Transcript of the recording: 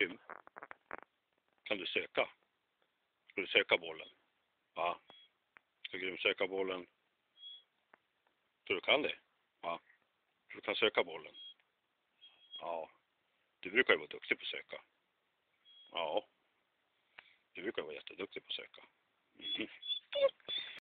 Kan du söka? Ska du söka bollen? Ja. Ska du söka bollen? Tror du kan det? Ja. Du kan söka bollen? Ja. Du brukar ju vara duktig på att söka. Ja. Du brukar vara jätteduktig på att söka. Mm.